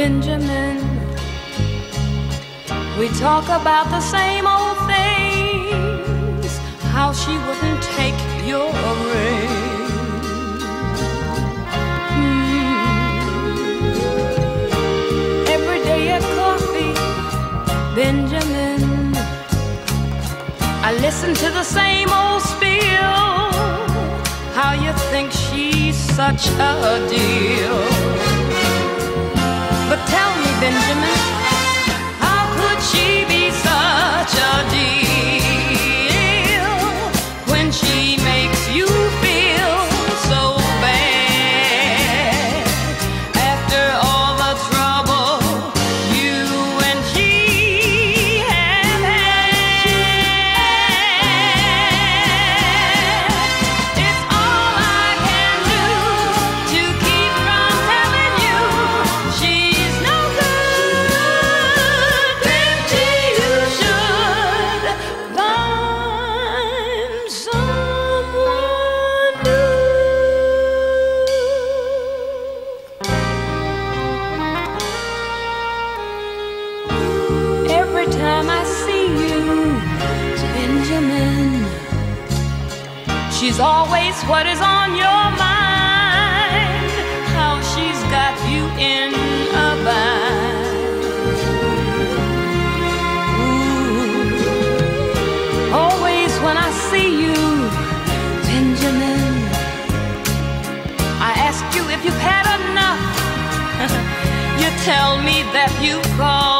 Benjamin. We talk about the same old things, how she wouldn't take your ring. Every day at coffee, Benjamin, I listen to the same old spiel, how you think she's such a deal. But tell me, Benjamin, how could she be such a deal when she makes you feel so bad? After all the trouble you and she have had, it's all I can do to keep from telling you she's no good. Benji, you should find someone new. Every time I see you, Benjamin, she's always what is on your mind, how she's got you in a bind. Ooh. Always when I see you, Benjamin, I ask you if you've had enough. You tell me that you've gone